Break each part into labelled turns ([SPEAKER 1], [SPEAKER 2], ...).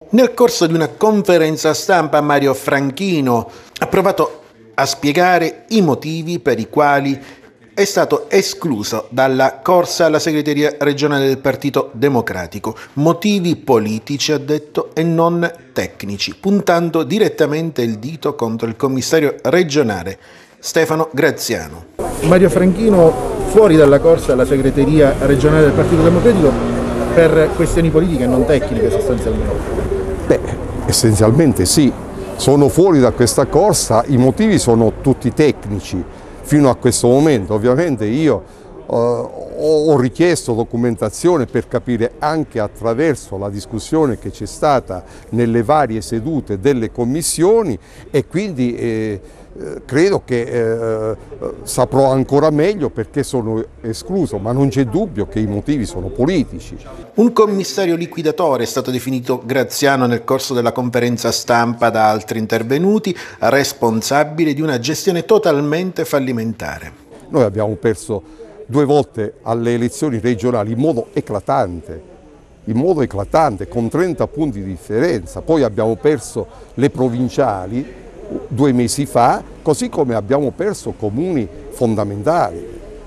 [SPEAKER 1] Nel corso di una conferenza stampa Mario Franchino ha provato a spiegare i motivi per i quali è stato escluso dalla corsa alla segreteria regionale del Partito Democratico. Motivi politici, ha detto, e non tecnici, puntando direttamente il dito contro il commissario regionale Stefano Graziano.
[SPEAKER 2] Mario Franchino fuori dalla corsa alla segreteria regionale del Partito Democratico per questioni politiche e non tecniche sostanzialmente.
[SPEAKER 3] Beh, essenzialmente sì, sono fuori da questa corsa, i motivi sono tutti tecnici fino a questo momento. Ovviamente io ho richiesto documentazione per capire anche attraverso la discussione che c'è stata nelle varie sedute delle commissioni e quindi credo che saprò ancora meglio perché sono escluso, ma non c'è dubbio che i motivi sono politici.
[SPEAKER 1] Un commissario liquidatore è stato definito Graziano nel corso della conferenza stampa da altri intervenuti, responsabile di una gestione totalmente fallimentare.
[SPEAKER 3] Noi abbiamo perso 2 volte alle elezioni regionali in modo eclatante, con 30 punti di differenza, poi abbiamo perso le provinciali 2 mesi fa, così come abbiamo perso comuni fondamentali,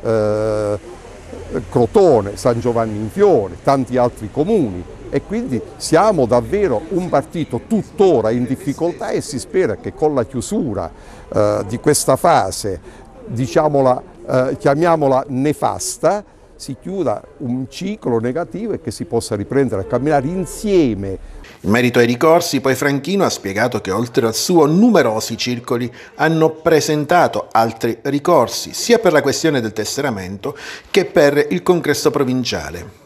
[SPEAKER 3] Crotone, San Giovanni in Fiore, tanti altri comuni, e quindi siamo davvero un partito tuttora in difficoltà e si spera che con la chiusura di questa fase, chiamiamola nefasta, si chiuda un ciclo negativo e che si possa riprendere a camminare insieme.
[SPEAKER 1] In merito ai ricorsi, poi Franchino ha spiegato che oltre al suo numerosi circoli hanno presentato altri ricorsi, sia per la questione del tesseramento che per il congresso provinciale.